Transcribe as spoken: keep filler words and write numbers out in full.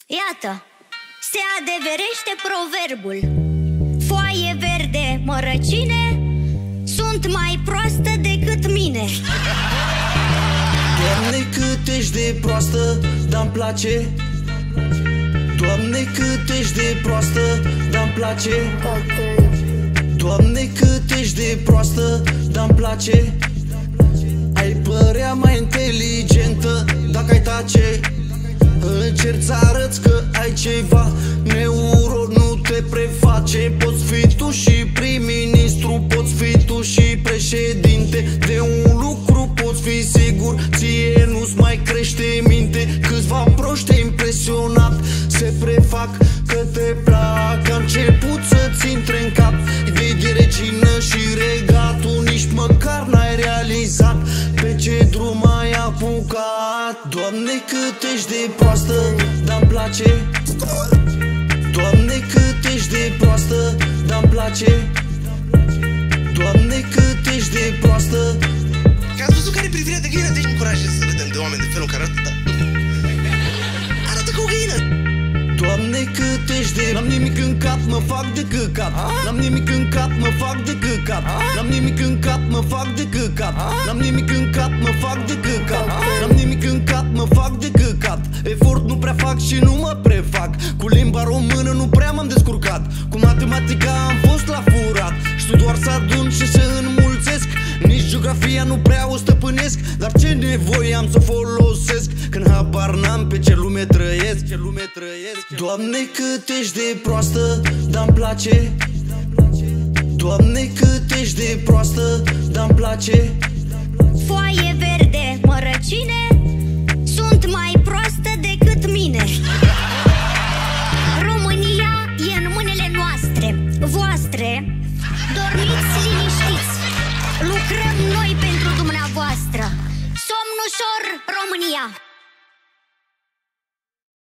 Iată, se adeverește proverbul: foaie verde, mărăcine, sunt mai proastă decât mine. Doamne, cât ești de proastă, dar-mi place. Doamne, cât ești de proastă, dar-mi place. Doamne, cât ești de proastă, dar-mi place. Ai părea mai inteligentă dacă ai tace. Încerc să arăți că ai ceva, neuro, nu te preface. Poți fi tu și prim-ministru, poți fi tu și președinte. De un lucru poți fi sigur, ție nu-ți mai crește minte. Câțiva proști te-ai impresionat, se prefac că te plac. A început să-ți intre în cap idei de regină și regatul, nici măcar n-ai realizat pe ce drum ai apucat. Doamne, cât ești de proastă, dar-mi place. Doamne, cât ești de proastă, dar-mi place. Doamne, cât ești de proastă. Că ați văzut care e privirea de găină? Deci încurajez să râdem de oameni de felul care arată, da. Arată ca o găină. Doamne, cât ești de... N-am nimic în cap, mă fac de căcat. N-am nimic în cap, mă fac de căcat. N-am nimic în cap, mă fac de căcat. N-am nimic în cap, mă fac de căcat. N-am nimic în cap, mă fac de căcat. Efort nu prea fac și nu mă prefac. Cu limba română nu prea m-am descurcat. Cu matematica am fost la furat. Știu doar să adun și să înmulțesc. Nici geografia nu prea o stăpânesc. Dar ce nevoie am să folosesc când habar n-am pe ce lume trăiesc, ce lume trăiesc. Doamne, cât ești de proastă, dar-mi place. Doamne, cât ești de proastă, dar-mi place. Foaie verde, mărăcine, sunt mai proastă decât mine. România e în mâinile noastre, voastre. Dormiți liniștiți, lucrăm noi pentru dumneavoastră. Somn ușor, România!